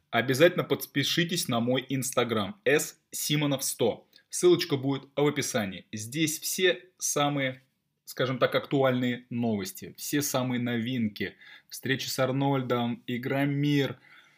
обязательно подпишитесь на мой инстаграм ssimonov100. Ссылочка будет в описании. Здесь все самые, скажем так, актуальные новости, все самые новинки. Встречи с Арнольдом, Игромир,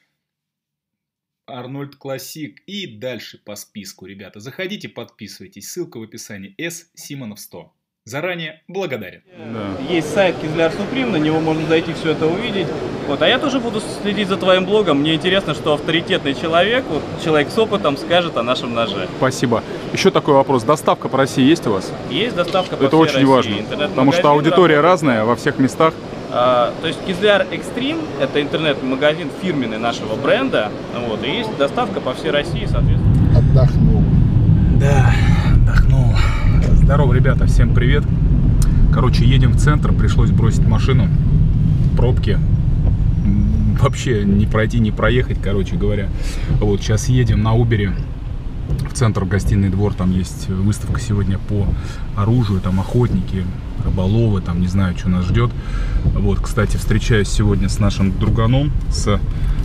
Арнольд Классик и дальше по списку, ребята. Заходите, подписывайтесь. Ссылка в описании. ssimonov100. Заранее благодарен. Да. Есть сайт Кизляр Суприм, на него можно зайти, все это увидеть. Вот. А я тоже буду следить за твоим блогом. Мне интересно, что авторитетный человек, вот, человек с опытом, скажет о нашем ноже. Спасибо. Еще такой вопрос. Доставка по России есть у вас? Есть доставка по Это всей очень России. важно, потому что аудитория разная во всех местах. То есть Кизляр Экстрим — это интернет-магазин фирменный нашего бренда. Вот, и есть доставка по всей России, соответственно. Отдохнул. Да, отдохнул. Здорово, ребята, всем привет. Короче, едем в центр, пришлось бросить машину. Пробки. Вообще не пройти, не проехать, короче говоря. Вот, сейчас едем на Убере в центр, в гостиный двор. Там есть выставка сегодня по оружию, там охотники, рыболовы, там не знаю, что нас ждет. Вот, кстати, встречаюсь сегодня с нашим друганом, с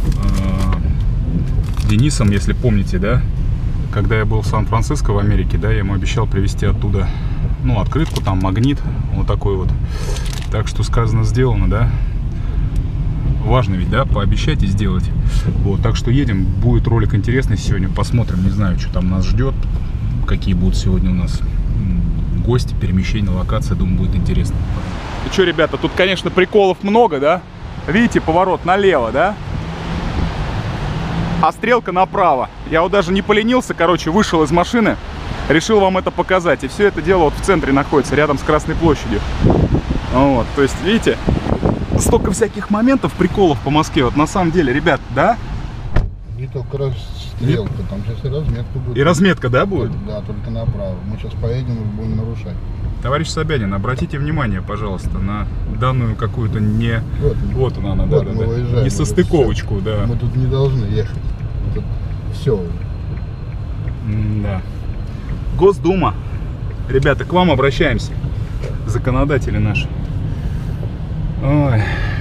Денисом, если помните, да? Когда я был в Сан-Франциско в Америке, да, я ему обещал привезти оттуда, ну, открытку, там, магнит, вот такой вот. Так что сказано, сделано, да. Важно ведь, да, пообещать и сделать. Вот, так что едем, будет ролик интересный сегодня, посмотрим, не знаю, что там нас ждет, какие будут сегодня у нас гости, перемещения, локация, думаю, будет интересно. Ну что, ребята, тут, конечно, приколов много, да. Видите, поворот налево, да. А стрелка направо. Я вот даже не поленился, короче, вышел из машины, решил вам это показать. И все это дело вот в центре находится, рядом с Красной площадью. Вот, то есть, видите, столько всяких моментов, приколов по Москве. Вот на самом деле, ребят, да? Не только стрелка, там сейчас и разметка будет. И разметка, да, будет? Да, только направо. Мы сейчас поедем и будем нарушать. Товарищ Собянин, обратите внимание, пожалуйста, на данную какую-то не... Вот она, вот да, мы да, выезжаем, не состыковочку, все. да. Мы тут не должны ехать. Тут все. Да. Госдума. Ребята, к вам обращаемся. Законодатели наши. Ой.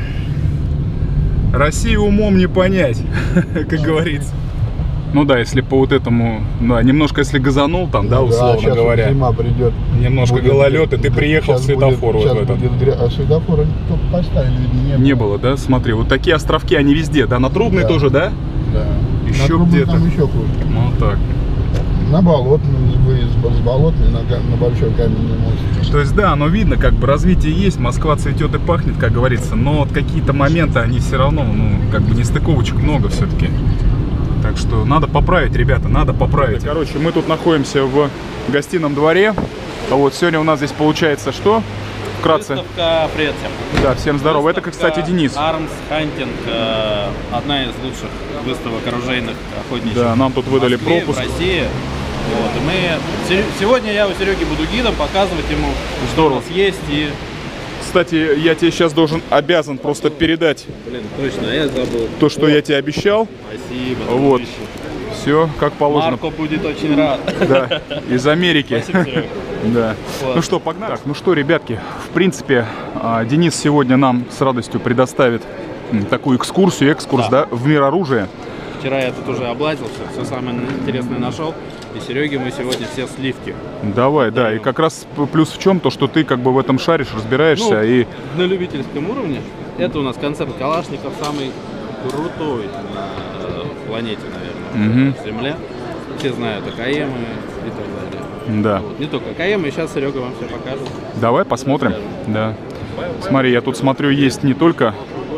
Россию умом не понять, как говорится. Ну да, если по вот этому, да, немножко если газанул там, да, условно говоря. Зима придет. Немножко гололед, и ты приехал в светофор вот в этот. А светофора только поставили, видно, не было, да? Смотри, вот такие островки, они везде, да? На Трубной, да, тоже, да? Да. Еще где-то. Там еще хуже. Ну так. На Болотной, выезд с Болотной на Большой Каменный мост. То есть, да, оно видно, как бы развитие есть, Москва цветет и пахнет, как говорится, но вот какие-то моменты, они все равно, ну, как бы нестыковочек много все-таки. Так что надо поправить, ребята, надо поправить. Короче, мы тут находимся в гостином дворе. Вот, сегодня у нас здесь получается что? Вкратце. Выставка «Привет всем». Да, всем здорово. Это, кстати, Денис. Arms Hunting, одна из лучших выставок оружейных, охотничьих. Да, нам тут выдали в Москве, пропуск. в России. Вот, и мы... Сегодня я у Сереги буду гидом, показывать ему, что у нас есть. И... Кстати, я тебе сейчас обязан просто передать. Блин, точно, я забыл. То, что я тебе обещал. Спасибо. Вот. Все как положено. Марко будет очень рад. Да, из Америки. Спасибо, Серега. Да. Ну что, погнали. Так, ну что, ребятки, в принципе, Денис сегодня нам с радостью предоставит такую экскурсию, экскурс, да, в мир оружия. Вчера я тут уже облазился, все самое интересное нашел. И Сереге мы сегодня все сливки. Давай, да. И как раз плюс в чем то, что ты как бы в этом шаришь, разбираешься. Ну, и на любительском уровне. Это у нас концерт Калашников, самый крутой на планете, наверное, на Земле. Все знают АКМы и так далее. Да. Вот. Не только АКМы, сейчас Серега вам все покажет. Давай посмотрим. Да. Смотри, я тут смотрю, есть не только...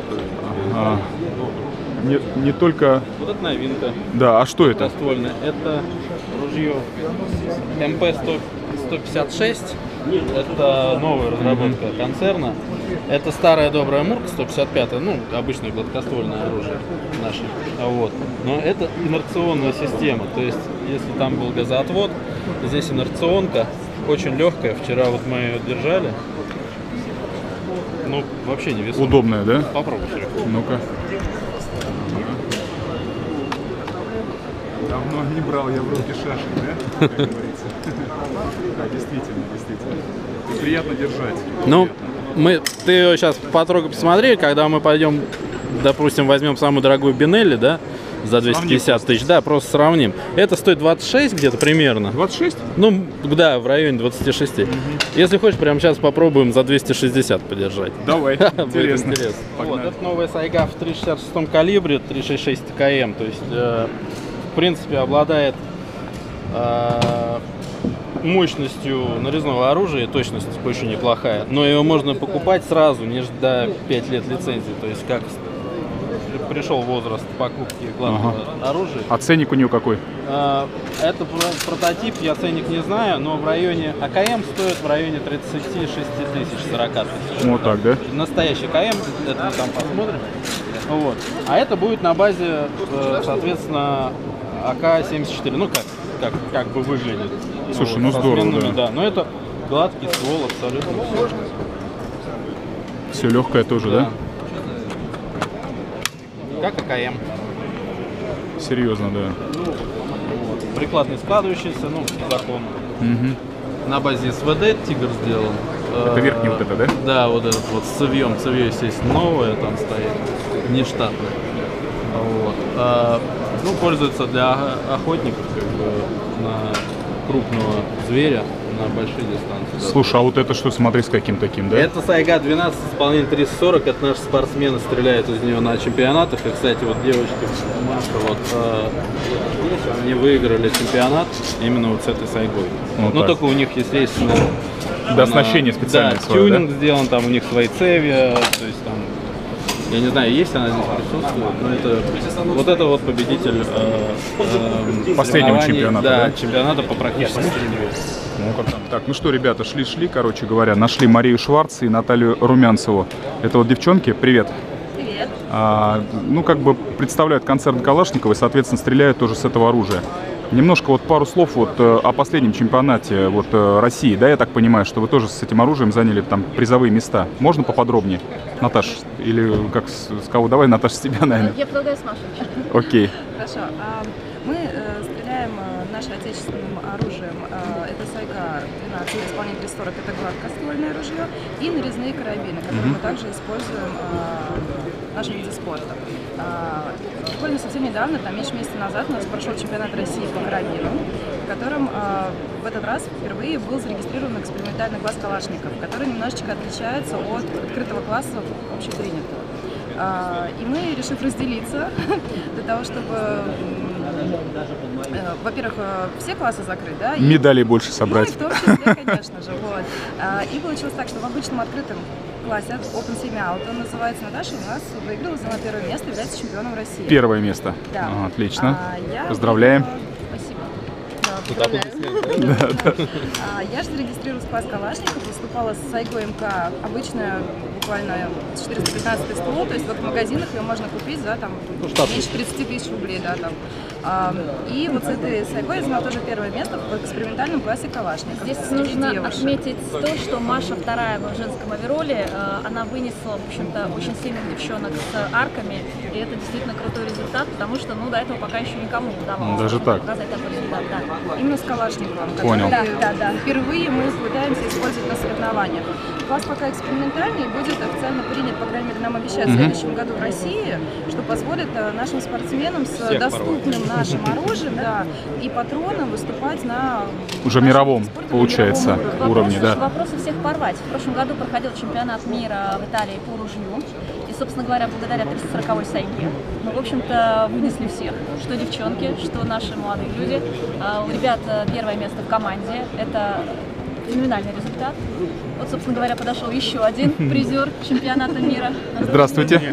Не только... Вот это новинка. Да, а что это? Ствольное. Это ружье МП-156. Это новая разработка концерна. Это старая добрая Мурка 155, ну, обычное гладкоствольное оружие наше. Вот. Но это инерционная система. То есть, если там был газоотвод, то здесь инерционка очень легкая. Вчера вот мы ее держали. Ну, вообще не весомая. Удобная, да? Попробуй, Серега. Ну-ка. Давно не брал я в руки шашек, да? Как говорится. Да, действительно. И приятно держать. Ну, ты ее сейчас потрогай, посмотри, когда мы пойдем, допустим, возьмем самую дорогую Бинелли, да, за 250 тысяч. Да, просто сравним. Это стоит 26 где-то примерно. 26? Ну, да, в районе 26. Если хочешь, прямо сейчас попробуем за 260 подержать. Давай, Будет интересно. интересно. Вот, Погнали. это новая Сайга в 366 калибре, 366 КМ. То есть, в принципе, обладает мощностью нарезного оружия, точность очень неплохая. Но его можно покупать сразу, не ждя 5 лет лицензии. То есть, как пришел возраст покупки главного оружия. А ценник у нее какой? Это прототип, я ценник не знаю, но в районе АКМ стоит в районе 36 тысяч, 40 тысяч. Вот так, да? Настоящий КМ, это мы там посмотрим. Вот. А это будет на базе, соответственно, АК-74. Ну, как бы выглядит. Слушай, вот, ну со здорово, сменными, да. Но это гладкий ствол, абсолютно все. Все легкое тоже, да? Как АКМ. Серьезно, да. Вот. Приклад не складывающийся, ну, закон. Мгм. На базе СВД Тигр сделан. Это верхний вот это, да? Да, вот этот вот с цевьем. Цевье, естественно, новое там стоит, не штатное. Вот. Ну, пользуется для охотников как бы, на крупного зверя на большие дистанции. Да. Слушай, а вот это что, смотри, с каким таким, да? Это Сайга 12 с исполнением 340. Это наши спортсмены стреляют из нее на чемпионатах. И, кстати, вот девочки Маша, вот они выиграли чемпионат именно вот с этой Сайгой. Вот Но так. только у них, естественно, Да, оснащение специальное да, свое, тюнинг сделан, там у них свои цевья, то есть там, я не знаю, есть она здесь присутствует, но это вот победитель Последнего соревнований, чемпионата, да, да? чемпионата по практической стрельбе. Так, ну что, ребята, шли, короче говоря, нашли Марию Шварц и Наталью Румянцеву. Это вот девчонки, привет. Привет. Ну, как бы представляют концерн Калашникова и, соответственно, стреляют тоже с этого оружия. Немножко вот пару слов вот о последнем чемпионате вот России, да, я так понимаю, что вы тоже с этим оружием заняли там призовые места. Можно поподробнее, Наташ? Или как с кого? Давай, Наташ, с тебя, наверное. Я предлагаю с Машей. Окей. Хорошо. Мы стреляем нашим отечественным оружием. Это Сайга 12 исполнение 340, это гладкоствольное ружье, и нарезные карабины, которые мы также используем в нашем виде спорта. Буквально совсем недавно, там меньше месяца назад, у нас прошел чемпионат России по карабину, в котором в этот раз впервые был зарегистрирован экспериментальный класс Калашников, который немножечко отличается от открытого класса общепринятого. И мы, решив разделиться, для того, чтобы, во-первых, все классы закрыть, да? Медалей больше собрать. Ну, и в том числе, конечно же, вот. И получилось так, что в обычном открытом классе Open Semi-Out, он называется, Наташа у нас выиграла, заняла первое место, является чемпионом России. Первое место. Да. Отлично. Я Поздравляем. Спасибо. Поздравляю. Я же зарегистрировалась в класс Калашников, выступала с Сайгой МК, обычная, буквально 415 ствол, то есть вот в магазинах ее можно купить за там меньше 30 тысяч рублей, да, там. И вот с этой Сайгой я заняла тоже первое место в экспериментальном классе Калашников. Здесь среди нужно девушек. отметить то, что Маша вторая в женском овероле, она вынесла, в общем-то, очень сильных девчонок с арками, и это действительно крутой результат, потому что, ну, до этого пока еще никому не удавалось Даже так? показать такой результат, да. Именно с Калашниковым. Понял. Да. Впервые мы пытаемся использовать на соревнованиях. Класс пока экспериментальный, будет официально принят, по крайней мере, нам обещают в следующем году в России, что позволит нашим спортсменам с доступным нашим оружием, да, и патроном выступать на Уже нашем мировом, виде спорта, на получается, мировом уровне, да. Вопросы всех порвать. В прошлом году проходил чемпионат мира в Италии по ружью. И, собственно говоря, благодаря 340-й Сайге мы, в общем-то, вынесли всех. Что девчонки, что наши молодые люди. У ребят первое место в команде. Это феноменальный результат. Вот, собственно говоря, подошел еще один призер чемпионата мира. Здравствуйте.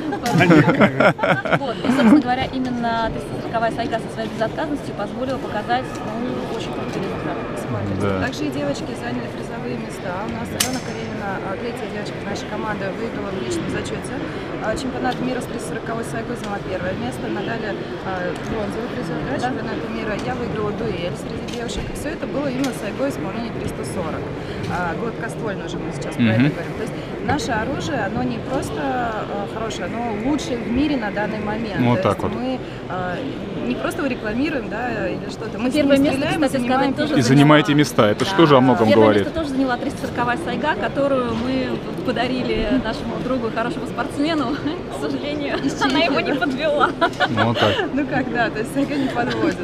Вот. И, собственно говоря, именно 340-я Сайга со своей безотказностью позволила показать, ну, очень крутой результат. Да. Также и девочки заняли призовые места. У нас Алена Каренина, третья девочка нашей команды, выиграла в личном зачете чемпионат мира с 340-й Сайгой, заняла первое место. Наталья бронзовый призер чемпионата мира. Я выиграла дуэль среди девушек. И все это было именно Сайгой исполнения 340. гладкоствольное уже мы сейчас про это говорим. То есть наше оружие, оно не просто хорошее, оно лучшее в мире на данный момент. Ну, вот то так есть вот. мы не просто его рекламируем, да, или что-то. Мы Первое место, стреляем, кстати сказать, тоже И занимаете места. Это что же о многом Первое говорит? место тоже заняла 340-я сайга, которую мы подарили нашему другу, хорошему спортсмену. К сожалению, она его не подвела. Ну, вот так. Ну как, да, то есть сайга не подводит.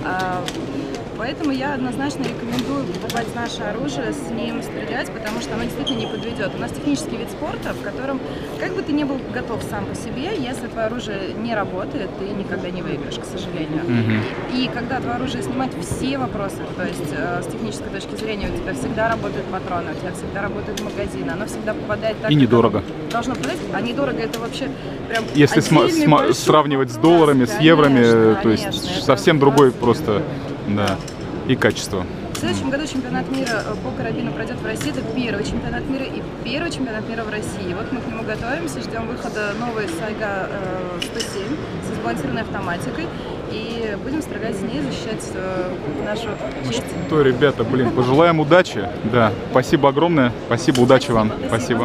Поэтому я однозначно рекомендую покупать наше оружие, с ним стрелять, потому что оно действительно не подведет. У нас технический вид спорта, в котором, как бы ты ни был готов сам по себе, если твое оружие не работает, ты никогда не выиграешь, к сожалению. И когда твое оружие снимает все вопросы, то есть с технической точки зрения у тебя всегда работают патроны, у тебя всегда работает магазин, оно всегда попадает так, И недорого. Должно попадать, а недорого это вообще прям Если отдельный большой сравнивать с вопрос. долларами, с Конечно, евроми, то есть конечно, это совсем другой просто. просто, да, и качество. В следующем году чемпионат мира по карабину пройдет в России. Это первый чемпионат мира и первый чемпионат мира в России. Вот мы к нему готовимся, ждем выхода новой Сайга 107 с сбалансированной автоматикой. И будем стрелять с ней, защищать нашу честь. То, ребята, блин, пожелаем удачи. Да, спасибо огромное. Спасибо, удачи вам. Спасибо.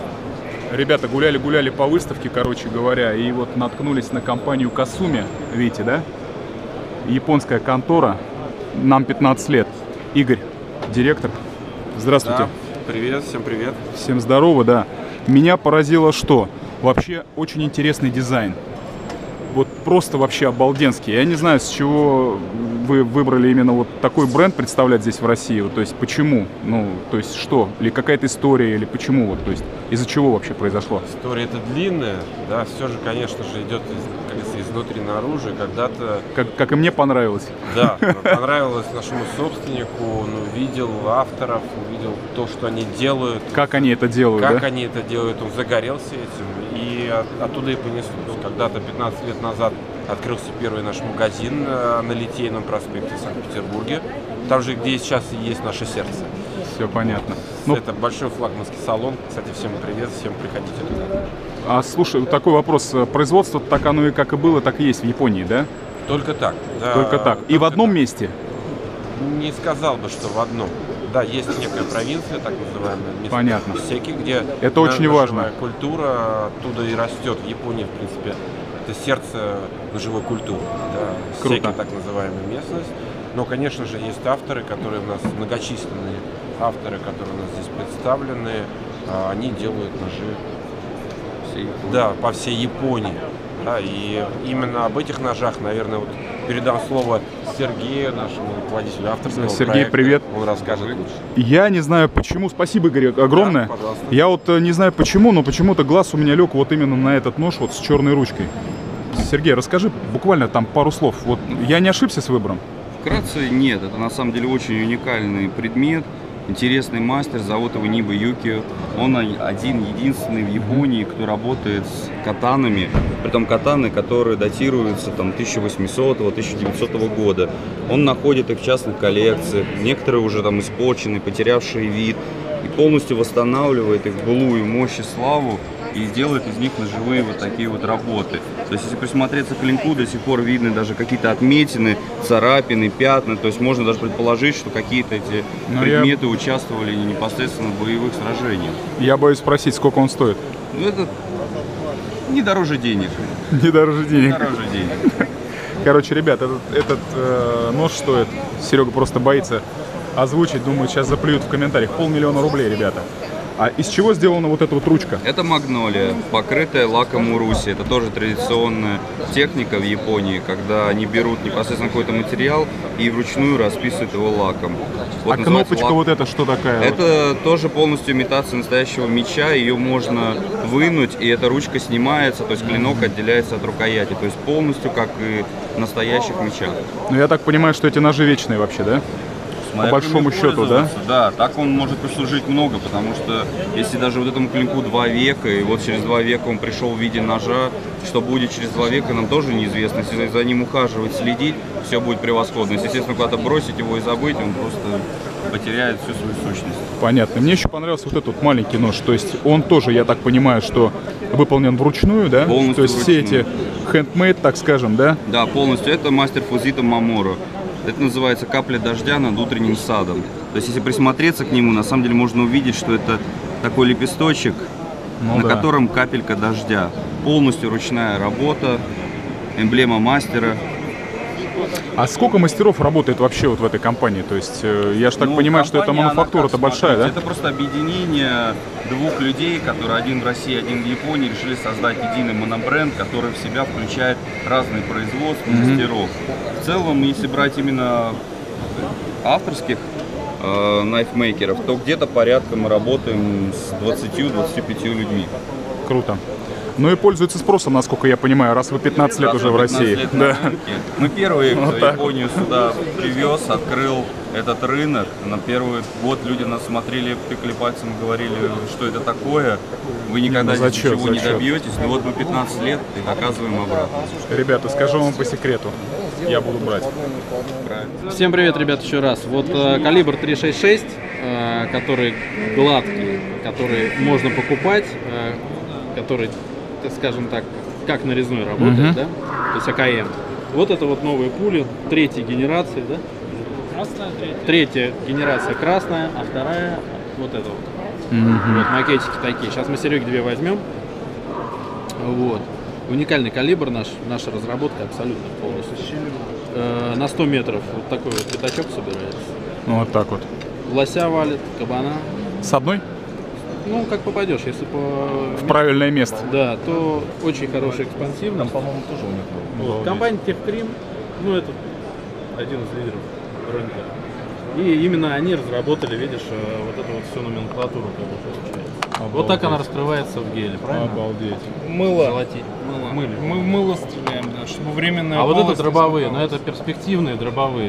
Ребята гуляли по выставке, короче говоря, и вот наткнулись на компанию Касуми. Видите, да? Японская контора. Нам 15 лет. Игорь, директор. Здравствуйте. Да, привет, всем привет. Всем здорово, да. Меня поразило что? Вообще очень интересный дизайн. Вот просто вообще обалденский. Я не знаю, с чего вы выбрали именно вот такой бренд представлять здесь в России. Вот, то есть почему? Ну, то есть что? Или какая-то история, или почему? Вот, то есть из-за чего вообще произошло? История эта длинная, да, все же, конечно же, идет, как говорится, изнутри наружу. И когда-то, Как и мне понравилось. да, понравилось нашему собственнику, он увидел авторов, увидел то, что они делают, Как они это делают, как да? они это делают, он загорелся этим, и оттуда и понеслось. Когда-то 15 лет назад открылся первый наш магазин на Литейном проспекте в Санкт-Петербурге, там же, где сейчас и есть наше сердце. Все понятно. Ну, Это большой флагманский салон. Кстати, всем привет, всем приходите туда. а слушай, вот такой вопрос. Производство так оно и как и было, так и есть в Японии, да? Только так. Да, Только так. И в только одном так. месте? Не сказал бы, что в одном. Да, есть некая провинция, так называемая, Понятно. Секи, где Это очень важно. ножевая культура оттуда и растет. В Японии, в принципе, это сердце ножевой культуры. Да. Круто. Секи, так называемая местность. Но, конечно же, есть авторы, которые у нас многочисленные авторы, которые у нас здесь представлены. Они делают ножи по всей Японии. Да, и именно об этих ножах, наверное, вот передам слово Сергею, нашему руководителю авторского Сергей, проекта. привет. Он расскажет лучше. Я не знаю почему. Спасибо, Игорь, огромное. Да, пожалуйста. Я вот не знаю почему, но почему-то глаз у меня лег вот именно на этот нож вот с черной ручкой. Сергей, расскажи буквально там пару слов. Вот я не ошибся с выбором? Вкратце нет, это на самом деле очень уникальный предмет, интересный мастер, зовут его Ниба Юкио. Он один-единственный в Японии, кто работает с катанами, притом катаны, которые датируются там 1800-1900 года. Он находит их в частных коллекциях, некоторые уже там испорченные, потерявшие вид, и полностью восстанавливает их былую мощь и славу и делает из них ножевые вот такие вот работы. То есть, если присмотреться к клинку, до сих пор видны даже какие-то отметины, царапины, пятна. То есть, можно даже предположить, что какие-то эти предметы участвовали непосредственно в боевых сражениях. Я боюсь спросить, сколько он стоит? Ну, это не дороже денег. Не дороже денег. Не дороже денег. Короче, ребят, этот нож стоит, Серега просто боится озвучить, думаю, сейчас заплюют в комментариях. 500 000 рублей, ребята. А из чего сделана вот эта вот ручка? Это магнолия, покрытая лаком уруси. Это тоже традиционная техника в Японии, когда они берут непосредственно какой-то материал и вручную расписывают его лаком. Вот кнопочка вот эта что такая? Это тоже полностью имитация настоящего меча. Ее можно вынуть, и эта ручка снимается, то есть клинок отделяется от рукояти. То есть полностью как и в настоящих мечах. Ну я так понимаю, что эти ножи вечные вообще, да? По большому счету, да? Да, так он может послужить много, потому что если даже вот этому клинку 2 века, и вот через 2 века он пришел в виде ножа, что будет через 2 века, нам тоже неизвестно. Если за ним ухаживать, следить, все будет превосходно. Если, естественно, куда-то бросить его и забыть, он просто потеряет всю свою сущность. Понятно. Мне еще понравился вот этот вот маленький нож. То есть он тоже, я так понимаю, что выполнен вручную, да? Полностью То есть вручную. все эти handmade, так скажем, да? Да, полностью. Это мастер Фузита Маморо. Это называется капля дождя над утренним садом. То есть, если присмотреться к нему, на самом деле можно увидеть, что это такой лепесточек, на котором капелька дождя. Полностью ручная работа, эмблема мастера. А сколько мастеров работает вообще вот в этой компании? То есть, я же так понимаю, что эта мануфактура-то большая, да? Это просто объединение двух людей, которые один в России, один в Японии, решили создать единый монобренд, который в себя включает разные производства, мастеров. В целом, если брать именно авторских найфмейкеров, то где-то порядка мы работаем с 20-25 людьми. Круто. Ну и пользуется спросом, насколько я понимаю, раз вы 15 лет уже в России. Да. Мы первые, кто Японию сюда привез, открыл этот рынок. На первый год люди нас смотрели, тыкали пальцем и говорили, что это такое. Вы никогда здесь ничего не добьетесь. Но вот мы 15 лет и доказываем обратно. Ребята, скажу вам по секрету. Я буду брать. Всем привет, ребят, еще раз. Вот калибр 366, который гладкий, который можно покупать, который, скажем так, как нарезной работает, да? То есть АКМ. Вот это вот новые пули третьей генерации, да? Красная, третья генерация красная, а вторая вот это вот. Вот макетики такие. Сейчас мы Сереге две возьмем. Вот. Уникальный калибр наша разработка абсолютно полностью. На 100 метров вот такой вот пятачок собирается. Ну вот так вот. Лося валит, кабана. С одной? Ну, как попадешь, если в правильное место. Да, то очень хороший экспансивный. Там, по-моему, тоже у них был. Вот. Компания Техкрим, ну, это один из лидеров рынка. И именно они разработали, видишь, вот эту вот всю номенклатуру, как бы получается. Обалдеть. Вот так она раскрывается в геле, правильно? Обалдеть. Мыло. Мы в мыло стреляем, да, чтобы временная. А вот это дробовые, но это перспективные дробовые.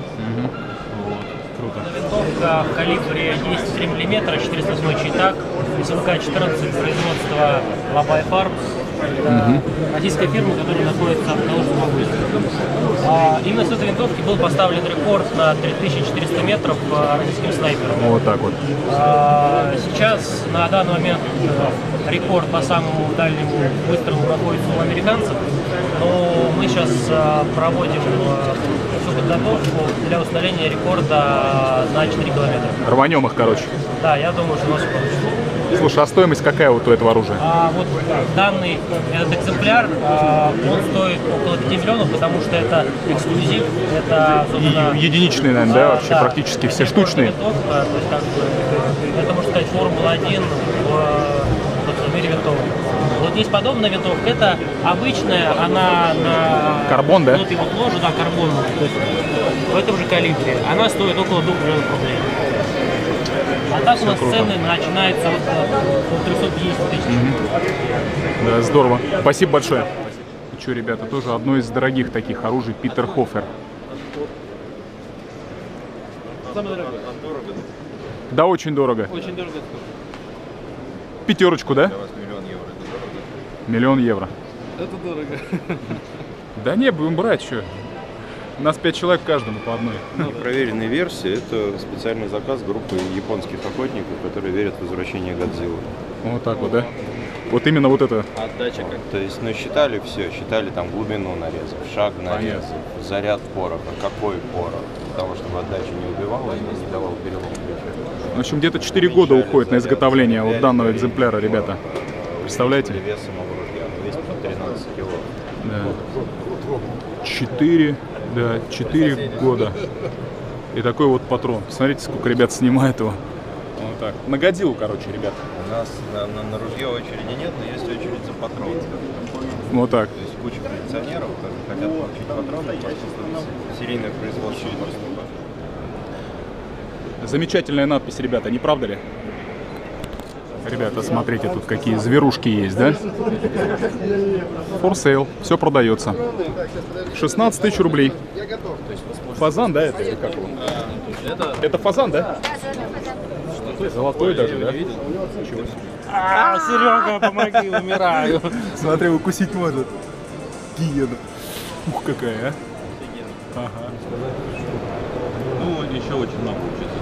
Винтовка в калибре 10,3 мм, 408 читак, СВК-14, производства Labai Farms, российская фирма, которая находится в Калужской области. Именно с этой винтовки был поставлен рекорд на 3400 метров российским снайпером. Вот так вот. Сейчас, на данный момент, рекорд по самому дальнему выстрелу находится у американцев, но мы сейчас проводим всю подготовку для установления рекорда на 4 километра. Рванем их, короче. Да, я думаю, что у нас получится. Слушай, а стоимость какая вот у этого оружия? Вот данный этот экземпляр, он стоит около 5 миллионов, потому что это эксклюзив, это, собственно, единичные, наверное, да, вообще практически все штучные. Винтовка, то есть, как бы, это, можно сказать, Формула-1 в мире винтовок. Вот есть подобная винтовка, это обычная, она на карбон, да? Внутри вот ложу, да, карбон. То есть в этом же калибре. Она стоит около 2 миллионов рублей. А так у нас цены начинаются от 350 тысяч. Да, здорово. Спасибо большое. И что, ребята, тоже одно из дорогих таких оружий Питер Хофер. Самое дорогое. Да, очень дорого. Очень дорого. Пятерочку, да? Миллион евро. Это дорого. Да не, будем брать, что. У нас 5 человек каждому по одной. Проверенные версии — это специальный заказ группы японских охотников, которые верят в возвращение Годзиллы. Вот так вот, да? Вот именно вот это. Отдача как? То есть, ну, считали все, считали там глубину нарезов, шаг нарезов, заряд пороха, какой порох, для того, чтобы отдача не убивала и не давала перелом плеча. В общем, где-то 4 года уходит на изготовление вот данного экземпляра, ребята. Представляете? Весом оружия, весит 13 кило. Да. 4 года. И такой вот патрон. Посмотрите, сколько ребят снимает его. Вот так. На Годзиллу, короче, ребят. У нас на ружье очереди нет, но есть очередь за патроны. Вот так. То есть куча коллекционеров, которые хотят получить патроны, серийное производство. Замечательная надпись, ребята, не правда ли? Ребята, смотрите, тут какие зверушки есть, да? For sale, все продается. 16 тысяч рублей. Фазан, да, это или как его? Это фазан, да? Золотой даже, да? Серега, помоги, умираю. Смотри, укусить может. Гиена. Ух, какая, а? Ага. Ну, еще очень много учиться.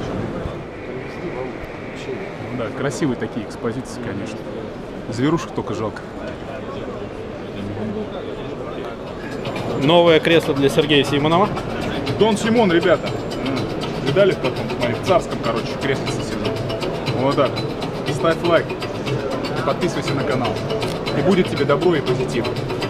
Да, красивые такие экспозиции, конечно. Зверушек только жалко. Новое кресло для Сергея Симонова. Дон Симон, ребята. Видали в каком? Смотри, в царском, короче, кресле сидит. Вот так. Ставь лайк. И подписывайся на канал. И будет тебе добро и позитив.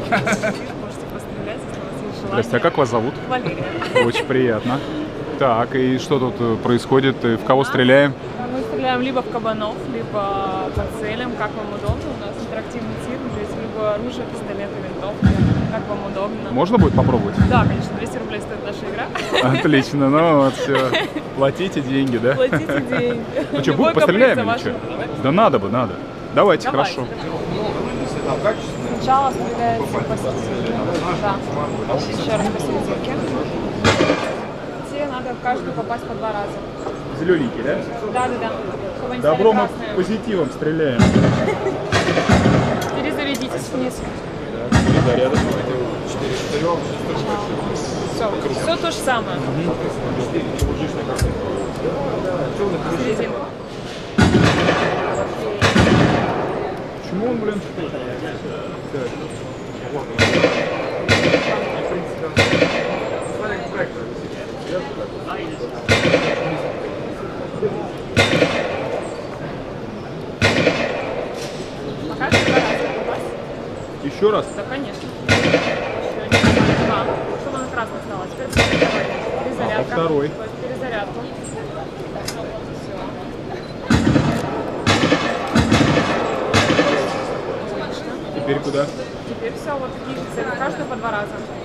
Здрасте, а как вас зовут? Валерия. Очень приятно. Так, и что тут происходит? В кого стреляем? Мы стреляем либо в кабанов, либо по целям, как вам удобно. У нас интерактивный тир, здесь либо оружие, пистолеты, винтовки, как вам удобно. Можно будет попробовать? Да, конечно, 200 рублей стоит наша игра. Отлично, ну вот все. Платите деньги, да? Платите деньги. Ну что, будем постреляем или что? Да надо бы, надо. Давайте, хорошо. Сначала стреляется по серединке. Да. Еще раз по серединке. Те надо в каждую попасть по 2 раза. Зелененький, да? Да. Добро мы позитивом стреляем. Перезарядитесь вниз. Перезарядок. Все то же самое. Серединку. Почему он, блин? Еще раз? Да, конечно. Чтобы она красная стала. Теперь перезарядка. А второй? Перезарядку. Теперь куда? Теперь все, вот такие цели. Каждую по 2 раза.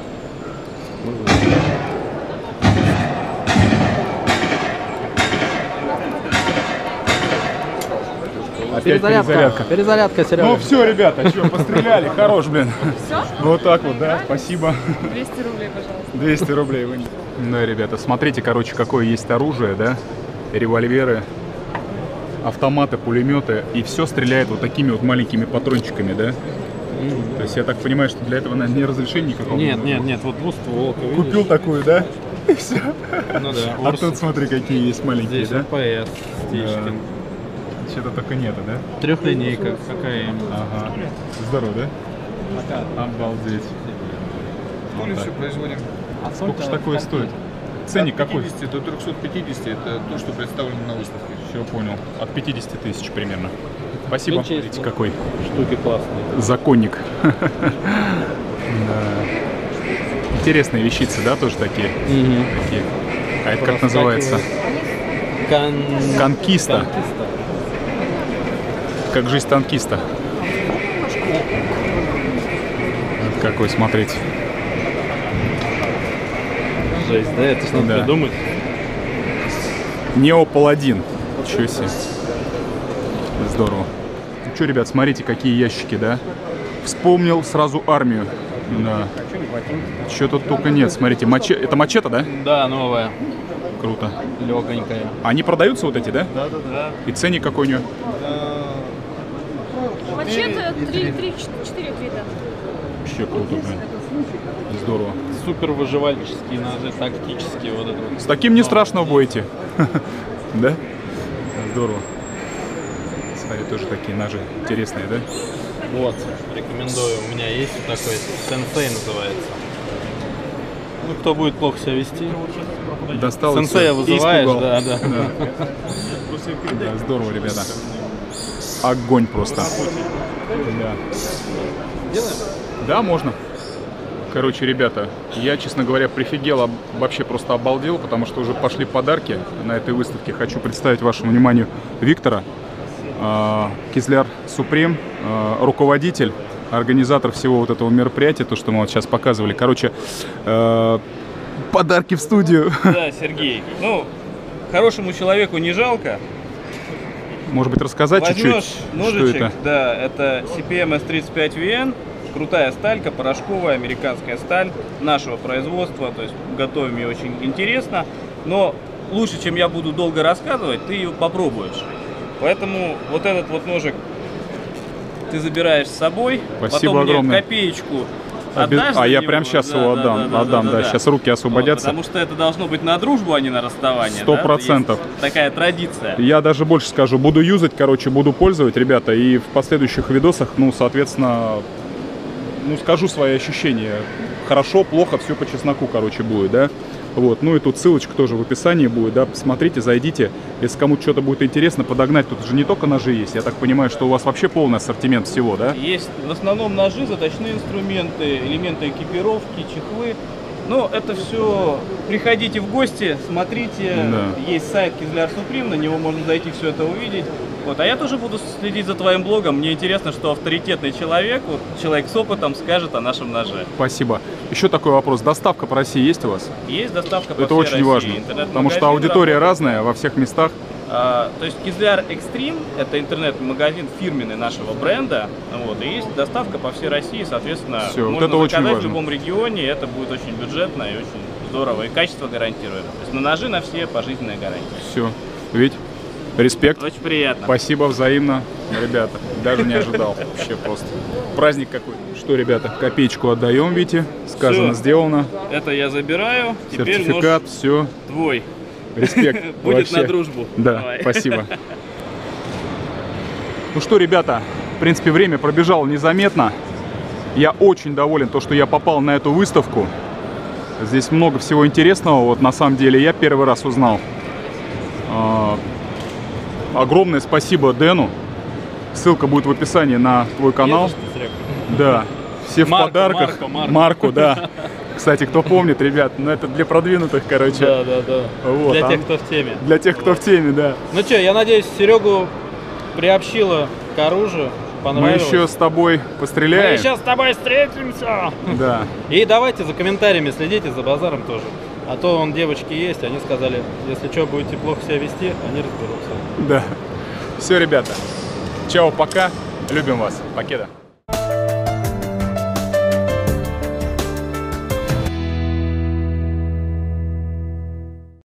Опять перезарядка. Перезарядка, Серега. Ну все, ребята, что, постреляли, хорош, блин. Все? Вот так вот, да, спасибо. 200 рублей, пожалуйста. 200 рублей вы. Ну, ребята, смотрите, короче, какое есть оружие, да? Револьверы, автоматы, пулеметы, и все стреляет вот такими вот маленькими патрончиками, да? То есть я так понимаю, что для этого, наверное, не разрешения никакого. Нет, вот двустволка, видишь? Купил такую, да? И все. Ну да. А тут смотри, какие есть маленькие, здесь да? АПС, стички. Что-то только нету, да? Трехлинейка, какая им. Ага. Здорово, да? Обалдеть. Вот все производим. А сколько же такое стоит? Ценник какой? От 50 до 350 это то, что представлено на выставке. Все, понял. От 50 тысяч примерно. Спасибо. Винчестер. Видите, какой Штуки классные. законник. Интересные вещицы, да, тоже такие? Такие. А это как называется? Конкиста. Как жизнь танкиста. Вот какой, смотрите. Жесть, да? Это ж надо придумать. Неопаладин. Ничего себе. Здорово. Ну что, ребят, смотрите, какие ящики, да? Вспомнил сразу армию. Да. Что тут только нет. Смотрите, это мачете, да? Да, новая. Круто. Легонькая. Они продаются вот эти, да? Да. И ценник какой у нее? Мачете 4 вида. Вообще круто, блин. Здорово. Супер выживальческие ножи, тактические вот это вот. С таким не страшно в бой идти. Да? Здорово. Смотри, тоже такие ножи интересные, да? Вот, рекомендую. У меня есть вот такой, сенсей называется. Ну, кто будет плохо себя вести, достал сенсея вызываешь, да. Да, здорово, ребята. Огонь просто. Да. Да, можно. Короче, ребята, я, честно говоря, прифигел, вообще просто обалдел, потому что уже пошли подарки на этой выставке. Хочу представить вашему вниманию Виктора, Кизляр Супрем, руководитель, организатор всего вот этого мероприятия, то, что мы вот сейчас показывали. Короче, подарки в студию. Да, Сергей. Ну, хорошему человеку не жалко. Может быть, рассказать чуть-чуть, ножичек, что это? Да, это CPM S35VN, крутая сталька, порошковая, американская сталь нашего производства, то есть готовим ее очень интересно, но лучше, чем я буду долго рассказывать, ты ее попробуешь. Поэтому вот этот вот ножик ты забираешь с собой, спасибо потом огромное. Мне копеечку отдашь. А я прям сейчас его отдам, да, сейчас руки освободятся. Потому что это должно быть на дружбу, а не на расставание. 100%. Да? Такая традиция. Я даже больше скажу, буду юзать, короче, буду пользовать, ребята, и в последующих видосах, ну, соответственно, ну, скажу свои ощущения. Хорошо, плохо, все по чесноку, короче, будет, да? Вот, ну и тут ссылочка тоже в описании будет, да, посмотрите, зайдите, если кому-то что-то будет интересно подогнать, тут же не только ножи есть, я так понимаю, что у вас вообще полный ассортимент всего, да? Есть в основном ножи, заточные инструменты, элементы экипировки, чехлы. Но это все, приходите в гости, смотрите, Да. Есть сайт Кизляр Суприм, на него можно зайти, все это увидеть. Вот. А я тоже буду следить за твоим блогом, мне интересно, что авторитетный человек, вот, человек с опытом скажет о нашем ноже. Спасибо. Еще такой вопрос, доставка по России есть у вас? Есть доставка по Это всей очень России. важно, потому что аудитория разная во всех местах. То есть Кизляр Экстрим — это интернет-магазин фирменный нашего бренда, вот, и есть доставка по всей России, соответственно, Всё, можно вот это заказать очень в любом регионе, это будет очень бюджетно и очень здорово, и качество гарантируем. То есть на ножи на все пожизненная гарантия. Все, Вить, респект. Очень приятно. Спасибо взаимно, ребята, даже не ожидал, вообще просто. Праздник какой. Что, ребята, копеечку отдаем Вите, сказано, Всё. сделано. Это я забираю, теперь Сертификат, нож все. твой. Респект. Будет вообще. на дружбу. Да, Давай. спасибо. Ну что, ребята, в принципе, время пробежало незаметно. Я очень доволен, что я попал на эту выставку. Здесь много всего интересного. Вот на самом деле я первый раз узнал. Огромное спасибо Дэну. Ссылка будет в описании на твой канал. Да, все в Марко, подарках. Марко. Марко, да. Кстати, кто помнит, ребят, ну это для продвинутых, короче. Да. Вот, Для тех, кто в теме. Для тех, кто в теме, да. Ну что, я надеюсь, Серегу приобщила к оружию. Мы Понравилось. еще с тобой постреляем. Мы сейчас с тобой встретимся. Да. И давайте за комментариями следите, за базаром тоже. А то вон девочки есть, они сказали, если что, будете плохо себя вести, они разберутся. Да. Все, ребята. Чао, пока. Любим вас. Покеда.